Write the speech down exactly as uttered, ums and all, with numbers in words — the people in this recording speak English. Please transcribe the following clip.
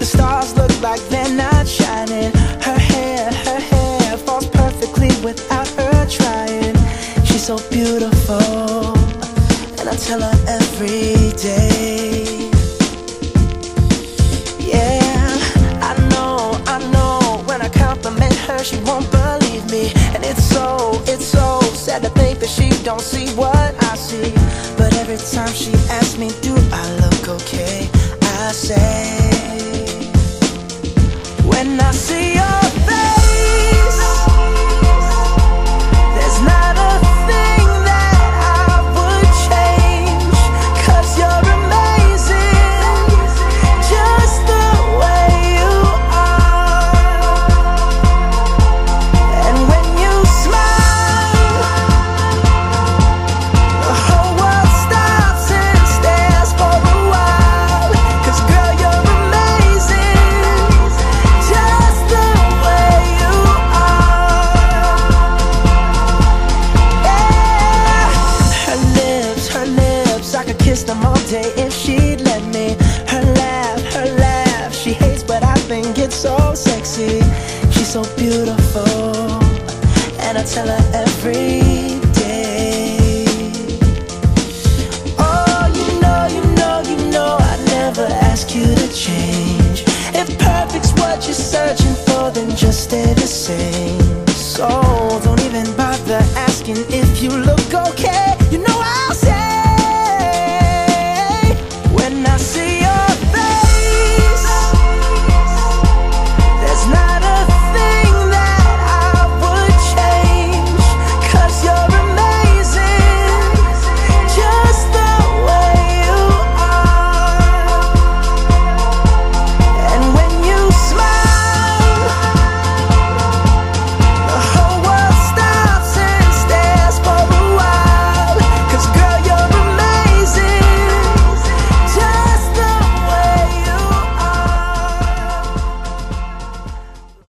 The stars look like they're not shining. Her hair, her hair falls perfectly without her trying. She's so beautiful, and I tell her every day. Yeah, I know, I know, when I compliment her she won't believe me. And it's so, it's so sad to think that she don't see what I see. But every time she asks me, do I look okay, I say, when I see your face, there's not a thing that I would change. 'Cause you're amazing, just the way you are. And when you smile, the whole world stops and stares for a while. 'Cause girl, you're amazing, just the way you are. Yeah. Her lips, her lips, I could kiss them all day if she'd let me. Her laugh, her laugh, she hates but I think it's so sexy. She's so beautiful, and I tell her every